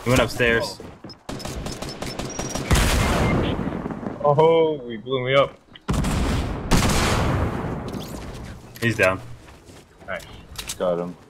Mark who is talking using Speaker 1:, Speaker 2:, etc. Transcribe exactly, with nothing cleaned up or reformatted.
Speaker 1: He went upstairs.
Speaker 2: Oh, he blew me up.
Speaker 1: He's down.
Speaker 2: Nice.
Speaker 3: Got him.